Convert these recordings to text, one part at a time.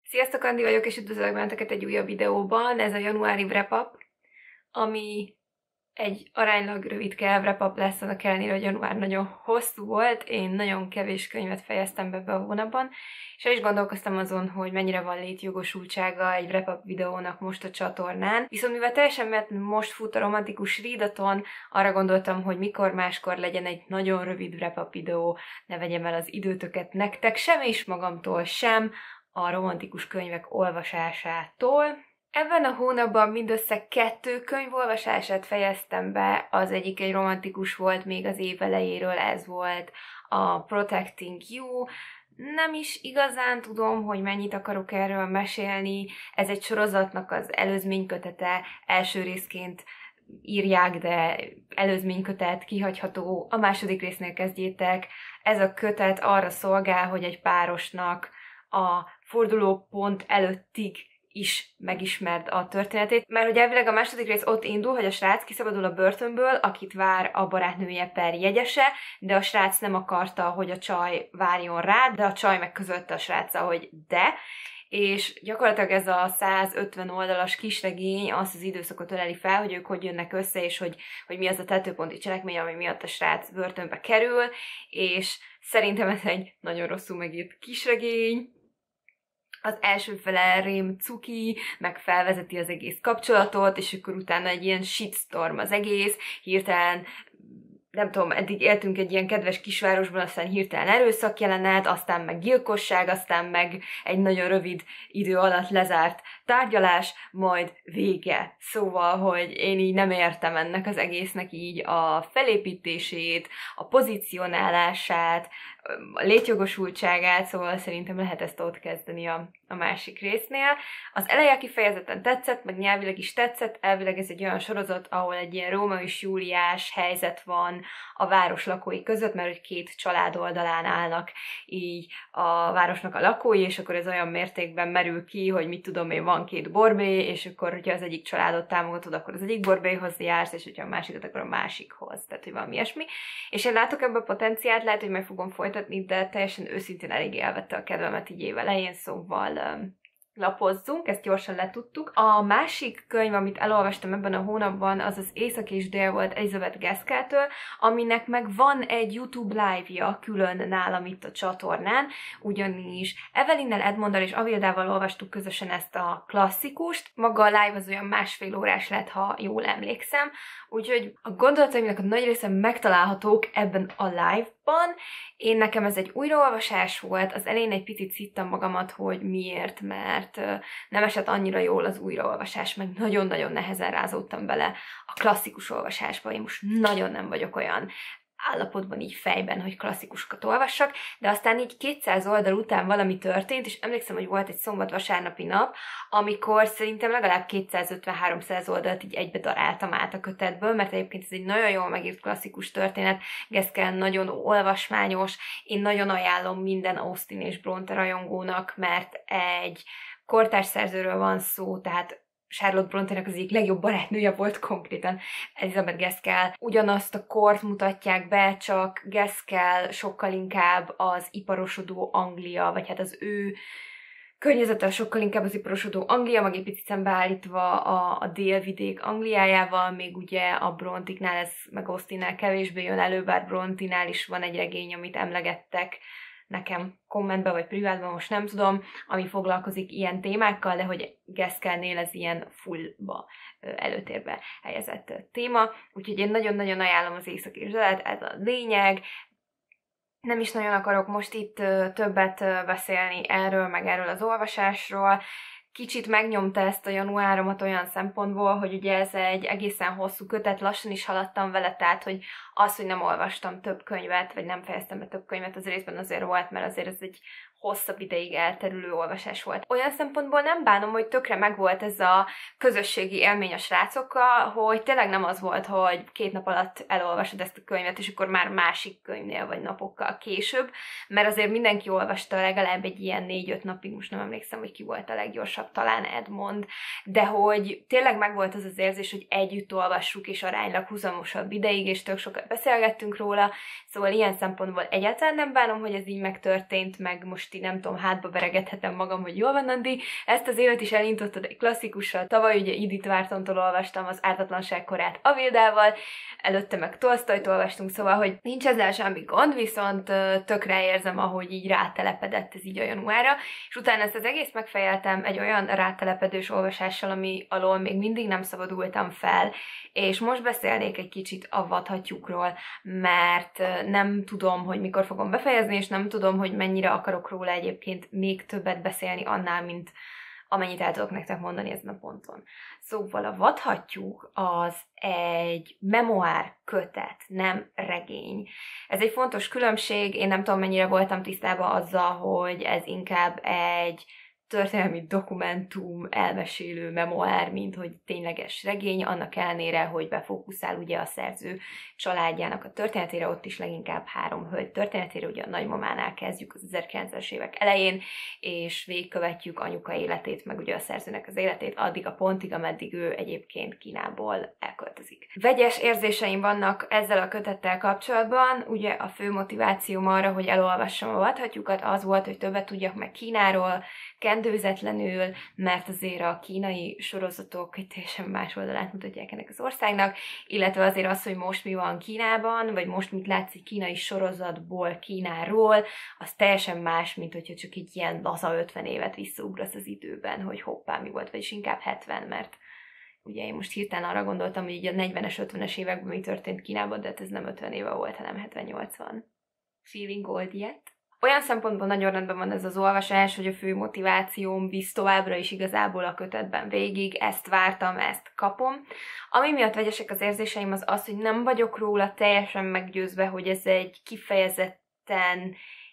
Sziasztok, Andi vagyok, és üdvözlök benneteket egy újabb videóban. Ez a januári wrap-up, ami egy aránylag rövidke wrap-up lesz, annak ellenére, hogy január nagyon hosszú volt. Én nagyon kevés könyvet fejeztem be ebbe a hónapban, és el is gondolkoztam azon, hogy mennyire van létjogosultsága egy wrap-up videónak most a csatornán. Viszont mivel teljesen mert most fut a romantikus readathon, arra gondoltam, hogy mikor máskor legyen egy nagyon rövid wrap-up videó, ne vegyem el az időtöket nektek, sem és magamtól sem, a romantikus könyvek olvasásától. Ebben a hónapban mindössze 2 könyv olvasását fejeztem be, az egyik egy romantikus volt még az év elejéről, ez volt a Protecting You. Nem is igazán tudom, hogy mennyit akarok erről mesélni, ez egy sorozatnak az előzménykötete, első részként írják, de előzménykötet kihagyható, a második résznél kezdjétek. Ez a kötet arra szolgál, hogy egy párosnak a fordulópont előttig is megismerd a történetét, mert hogy elvileg a második rész ott indul, hogy a srác kiszabadul a börtönből, akit vár a barátnője per jegyese, de a srác nem akarta, hogy a csaj várjon rá, de a csaj meg közölte a sráccal, hogy de, és gyakorlatilag ez a 150 oldalas kisregény azt az időszakot öleli fel, hogy ők hogy jönnek össze, és hogy mi az a tetőponti cselekmény, ami miatt a srác börtönbe kerül, és szerintem ez egy nagyon rosszul megírt kisregény. Az első fele rém cuki, meg felvezeti az egész kapcsolatot, és akkor utána egy ilyen shitstorm az egész, hirtelen nem tudom, eddig éltünk egy ilyen kedves kisvárosban, aztán hirtelen erőszakjelenet, aztán meg gyilkosság, aztán meg egy nagyon rövid idő alatt lezárt tárgyalás, majd vége. Szóval, hogy én így nem értem ennek az egésznek így a felépítését, a pozícionálását, a létjogosultságát, szóval szerintem lehet ezt ott kezdeni a másik résznél. Az eleje kifejezetten tetszett, meg nyelvileg is tetszett, elvileg ez egy olyan sorozat, ahol egy ilyen Rómeó és Júliás helyzet van a város lakói között, mert hogy 2 család oldalán állnak így a városnak a lakói, és akkor ez olyan mértékben merül ki, hogy mit tudom én, van 2 borbély, és akkor, hogyha az egyik családot támogatod, akkor az egyik borbélyhoz jársz, és hogyha a másikat, akkor a másikhoz. Tehát, hogy valami ilyesmi. És én látok ebben a potenciált, lehet, hogy meg fogom folytatni, de teljesen őszintén elég elvette a kedvemet így év elején, szóval lapozzunk, ezt gyorsan letudtuk. A másik könyv, amit elolvastam ebben a hónapban, az az Észak és Dél volt Elizabeth Gaskelltől, aminek meg van egy YouTube live-ja külön nálam itt a csatornán, ugyanis Evelynnel, Edmonddal és Avildával olvastuk közösen ezt a klasszikust. Maga a live az olyan 1,5 órás lett, ha jól emlékszem, úgyhogy a gondolataimnak a nagy része megtalálhatók ebben a live-ban. Nekem ez egy újraolvasás volt, az elején egy picit szittem magamat, hogy miért, mert nem esett annyira jól az újraolvasás, meg nagyon-nagyon nehezen rázódtam bele a klasszikus olvasásba. Én most nagyon nem vagyok olyan állapotban így fejben, hogy klasszikusokat olvassak, de aztán így 200 oldal után valami történt, és emlékszem, hogy volt egy szombat-vasárnapi nap, amikor szerintem legalább 250-300 oldalt így egybe daráltam át a kötetből, mert egyébként ez egy nagyon jól megírt klasszikus történet, Gaskell nagyon olvasmányos, én nagyon ajánlom minden Austen és Bronte rajongónak, mert egy kortárs szerzőről van szó, tehát Charlotte Bronte-nek az egyik legjobb barátnője volt konkrétan Elizabeth Gaskell. Ugyanazt a kort mutatják be, csak Gaskell sokkal inkább az iparosodó Anglia, vagy hát az ő környezete sokkal inkább az iparosodó Anglia, meg egy picit szembeállítva a délvidék Angliájával, még ugye a Brontiknál ez meg Austennel kevésbé jön elő, bár Brontinál is van egy regény, amit emlegettek nekem kommentben vagy privátban, most nem tudom, ami foglalkozik ilyen témákkal, de hogy Gaskellnél ez ilyen fullba előtérbe helyezett téma. Úgyhogy én nagyon-nagyon ajánlom az Észak és Délt, ez a lényeg. Nem is nagyon akarok most itt többet beszélni erről, meg erről az olvasásról. Kicsit megnyomta ezt a januáromat olyan szempontból, hogy ugye ez egy egészen hosszú kötet, lassan is haladtam vele, tehát hogy az, hogy nem olvastam több könyvet, vagy nem fejeztem be több könyvet, az részben azért volt, mert azért ez egy hosszabb ideig elterülő olvasás volt. Olyan szempontból nem bánom, hogy tökre megvolt ez a közösségi élmény a srácokkal, hogy tényleg nem az volt, hogy 2 nap alatt elolvasod ezt a könyvet, és akkor már másik könyvnél vagy napokkal később, mert azért mindenki olvasta legalább egy ilyen 4-5 napig, most nem emlékszem, hogy ki volt a leggyorsabb, talán Edmond, de hogy tényleg megvolt az az érzés, hogy együtt olvassuk, és aránylag huzamosabb ideig, és tök sokat beszélgettünk róla, szóval ilyen szempontból egyáltalán nem bánom, hogy ez így megtörtént, meg most esti, nem tudom, hátba veregethetem magam, hogy jól van, Nandi. Ezt az évet is elindítottad egy klasszikussal. Tavaly ugye Edith Whartontól olvastam az Ártatlanság korát Avildával, előtte meg Tolsztojt olvastunk, szóval, hogy nincs ezzel semmi gond, viszont tökre érzem, ahogy így rátelepedett ez így a januárra, és utána ezt az egész megfejeltem egy olyan rátelepedős olvasással, ami alól még mindig nem szabadultam fel, és most beszélnék egy kicsit a vadhattyúkról, mert nem tudom, hogy mikor fogom befejezni, és nem tudom, hogy mennyire akarok róla egyébként még többet beszélni annál, mint amennyit el tudok nektek mondani ezen a ponton. Szóval a vadhattyúk az egy memoár kötet, nem regény. Ez egy fontos különbség, én nem tudom, mennyire voltam tisztában azzal, hogy ez inkább egy történelmi dokumentum, elmesélő memoár, mint hogy tényleges regény, annak ellenére, hogy befókuszál ugye a szerző családjának a történetére, ott is leginkább 3 hölgy történetére, ugye a nagymamánál kezdjük az 1900-es évek elején, és végigkövetjük anyuka életét, meg ugye a szerzőnek az életét addig a pontig, ameddig ő egyébként Kínából elköltözik. Vegyes érzéseim vannak ezzel a kötettel kapcsolatban, ugye a fő motivációm arra, hogy elolvassam a vadhattyúkat, az volt, hogy többet tudjak meg Kínáról, kendőzetlenül, mert azért a kínai sorozatok egy teljesen más oldalát mutatják ennek az országnak, illetve azért az, hogy most mi van Kínában, vagy most mit látsz egy kínai sorozatból Kínáról, az teljesen más, mint hogyha csak egy ilyen laza 50 évet visszaugrasz az időben, hogy hoppá, mi volt, vagyis inkább 70, mert ugye én most hirtelen arra gondoltam, hogy így a 40-es, 50-es években mi történt Kínában, de hát ez nem 50 éve volt, hanem 70-80. Feeling old yet? Olyan szempontból nagyon rendben van ez az olvasás, hogy a fő motivációm visz továbbra is igazából a kötetben végig, ezt vártam, ezt kapom. Ami miatt vegyesek az érzéseim az az, hogy nem vagyok róla teljesen meggyőzve, hogy ez egy kifejezetten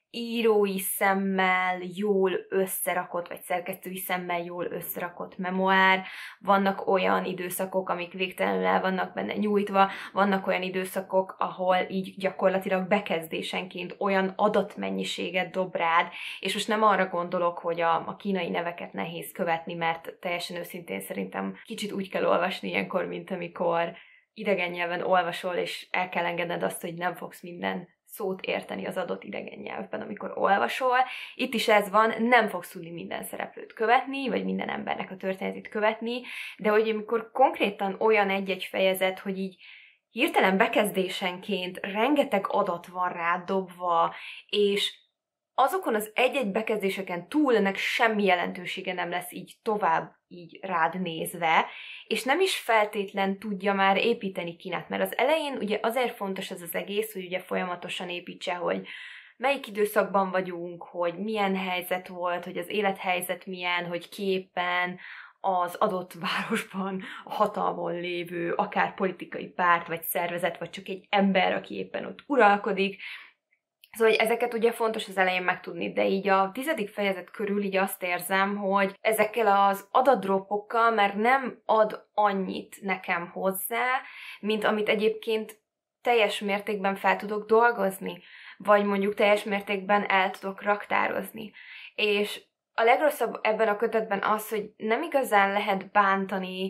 írói szemmel jól összerakott, vagy szerkesztői szemmel jól összerakott memoár. Vannak olyan időszakok, amik végtelenül el vannak benne nyújtva, vannak olyan időszakok, ahol így gyakorlatilag bekezdésenként olyan adatmennyiséget dob rád, és most nem arra gondolok, hogy a kínai neveket nehéz követni, mert teljesen őszintén szerintem kicsit úgy kell olvasni ilyenkor, mint amikor idegen nyelven olvasol, és el kell engedned azt, hogy nem fogsz minden szót érteni az adott idegen nyelvben, amikor olvasol. Itt is ez van, nem fogsz tudni minden szereplőt követni, vagy minden embernek a történetét követni, de hogy amikor konkrétan olyan egy-egy fejezet, hogy így hirtelen bekezdésenként rengeteg adat van rádobva, és azokon az egy-egy bekezdéseken túl ennek semmi jelentősége nem lesz így tovább így rád nézve, és nem is feltétlen tudja már építeni Kínát, mert az elején ugye azért fontos ez az egész, hogy ugye folyamatosan építse, hogy melyik időszakban vagyunk, hogy milyen helyzet volt, hogy az élethelyzet milyen, hogy ki éppen az adott városban a hatalmon lévő, akár politikai párt, vagy szervezet, vagy csak egy ember, aki éppen ott uralkodik. Szóval, hogy ezeket ugye fontos az elején megtudni, de így a 10. fejezet körül így azt érzem, hogy ezekkel az adatdropokkal már nem ad annyit nekem hozzá, mint amit egyébként teljes mértékben fel tudok dolgozni, vagy mondjuk teljes mértékben el tudok raktározni. És a legrosszabb ebben a kötetben az, hogy nem igazán lehet bántani,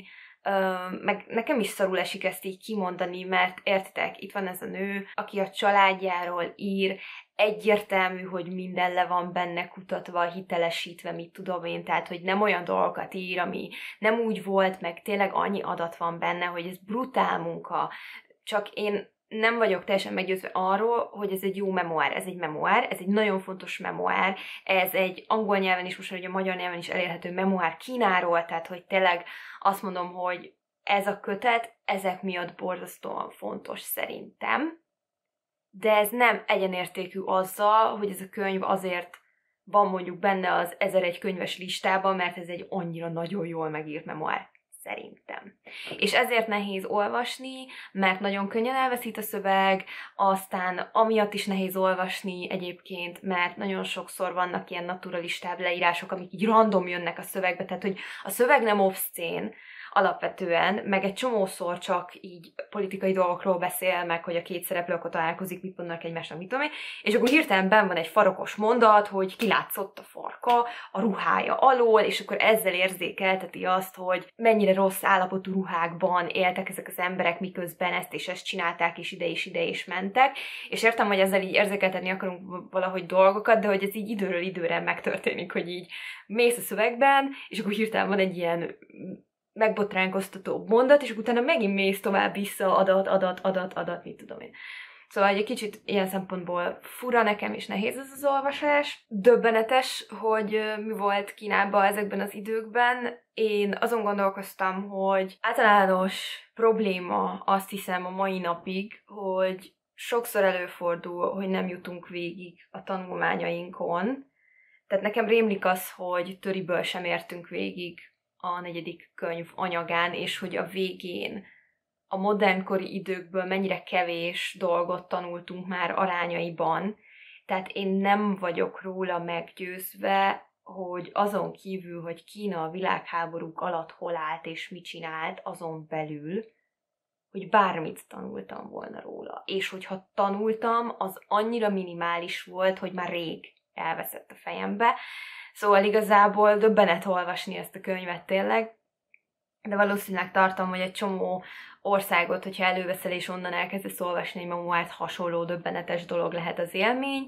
meg nekem is szarul esik ezt így kimondani, mert értitek, itt van ez a nő, aki a családjáról ír, egyértelmű, hogy minden le van benne kutatva, hitelesítve, mit tudom én, tehát, hogy nem olyan dolgokat ír, ami nem úgy volt, meg tényleg annyi adat van benne, hogy ez brutál munka, csak én nem vagyok teljesen meggyőzve arról, hogy ez egy jó memoár. Ez egy memoár, ez egy nagyon fontos memoár, ez egy angol nyelven is, most ugye a magyar nyelven is elérhető memoár Kínáról, tehát hogy tényleg azt mondom, hogy ez a kötet ezek miatt borzasztóan fontos szerintem, de ez nem egyenértékű azzal, hogy ez a könyv azért van mondjuk benne az 1001 könyves listában, mert ez egy annyira nagyon jól megírt memoár. Szerintem. És ezért nehéz olvasni, mert nagyon könnyen elveszít a szöveg, aztán amiatt is nehéz olvasni egyébként, mert nagyon sokszor vannak ilyen naturalistább leírások, amik így random jönnek a szövegbe, tehát hogy a szöveg nem obszcén, alapvetően, meg egy csomószor csak így politikai dolgokról beszél, meg hogy a két szereplő akkor találkozik, mit mondanak egymásnak, mit tudom én, és akkor hirtelen benn van egy farokos mondat, hogy kilátszott a farka a ruhája alól, és akkor ezzel érzékelteti azt, hogy mennyire rossz állapotú ruhákban éltek ezek az emberek, miközben ezt és ezt csinálták, és ide is mentek, és értem, hogy ezzel így érzékeltetni akarunk valahogy dolgokat, de hogy ez így időről időre megtörténik, hogy így mész a szövegben, és akkor hirtelen van egy ilyen megbotránkoztató mondat, és utána megint mész tovább vissza, adat, mit tudom én. Szóval egy kicsit ilyen szempontból fura nekem, és nehéz ez az olvasás. Döbbenetes, hogy mi volt Kínában ezekben az időkben. Én azon gondolkoztam, hogy általános probléma, azt hiszem a mai napig, hogy sokszor előfordul, hogy nem jutunk végig a tanulmányainkon. Tehát nekem rémlik az, hogy töriből sem értünk végig a 4. könyv anyagán, és hogy a végén a modernkori időkből mennyire kevés dolgot tanultunk már arányaiban. Tehát én nem vagyok róla meggyőzve, hogy azon kívül, hogy Kína a világháborúk alatt hol állt és mit csinált, azon belül, hogy bármit tanultam volna róla. És hogyha tanultam, az annyira minimális volt, hogy már rég elveszett a fejembe. Szóval igazából döbbenet olvasni ezt a könyvet tényleg, de valószínűleg tartom, hogy egy csomó országot, hogyha előveszel és onnan elkezdesz olvasni egy memoárt, hasonló döbbenetes dolog lehet az élmény.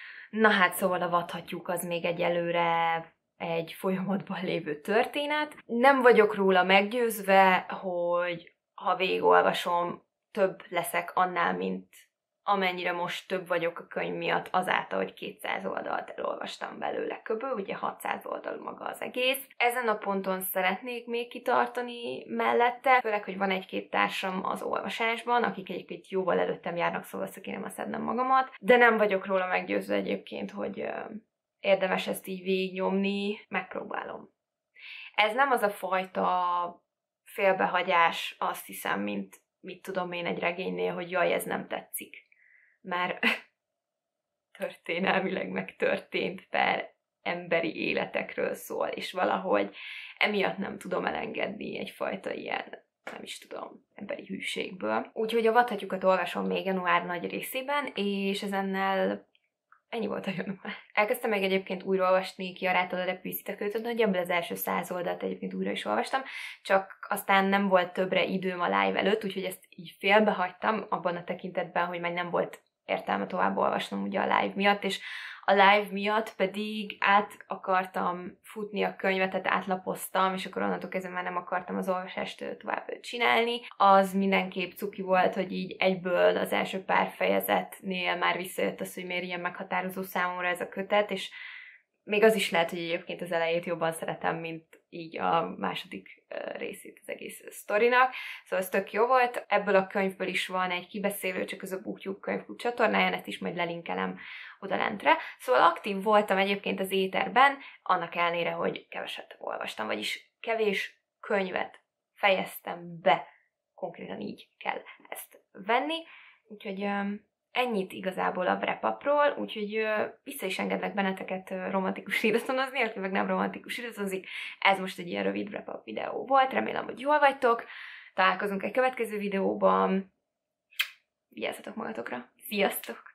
Na hát szóval a Vadhattyúk az még egyelőre egy folyamatban lévő történet. Nem vagyok róla meggyőzve, hogy ha végigolvasom, több leszek annál, mint amennyire most több vagyok a könyv miatt azáltal, hogy 200 oldalt elolvastam belőle köböl, ugye 600 oldal maga az egész. Ezen a ponton szeretnék még kitartani mellette, főleg, hogy van egy-két társam az olvasásban, akik egyébként jóval előttem járnak, szóval kéne ma szednem magamat, de nem vagyok róla meggyőzve egyébként, hogy érdemes ezt így végignyomni, megpróbálom. Ez nem az a fajta félbehagyás, azt hiszem, mint mit tudom én egy regénynél, hogy jaj, ez nem tetszik. Mert történelmileg megtörtént per emberi életekről szól, és valahogy emiatt nem tudom elengedni egyfajta ilyen, nem is tudom, emberi hűségből. Úgyhogy a Vadhattyúkat olvasom még január nagy részében, és ezennel ennyi volt a január. Elkezdtem meg egyébként újra olvasni Kiarától a Repülősziteköltöt, nagyjából az első 100 oldalt egyébként újra is olvastam, csak aztán nem volt többre időm a live előtt, úgyhogy ezt így félbehagytam abban a tekintetben, hogy már nem volt értelme tovább olvasnom ugye a live miatt, és a live miatt pedig át akartam futni a könyvet, tehát átlapoztam, és akkor onnantól kezdve már nem akartam az olvasást tovább csinálni. Az mindenképp cuki volt, hogy így egyből az első pár fejezetnél már visszajött az, hogy miért ilyen meghatározó számomra ez a kötet, és még az is lehet, hogy egyébként az elejét jobban szeretem, mint így a második részét az egész sztorinak. Szóval ez tök jó volt. Ebből a könyvből is van egy kibeszélő, csak az a BookTube könyvklub csatornáján, ezt is majd lelinkelem oda lentre. Szóval aktív voltam egyébként az éterben, annak ellenére, hogy keveset olvastam, vagyis kevés könyvet fejeztem be. Konkrétan így kell ezt venni. Úgyhogy ennyit igazából a wrap-upról, úgyhogy vissza is engedlek benneteket romantikus iratonozni, aki meg nem romantikus iratozik. Ez most egy ilyen rövid wrap-up videó volt, remélem, hogy jól vagytok. Találkozunk egy következő videóban. Vigyázzatok magatokra. Sziasztok!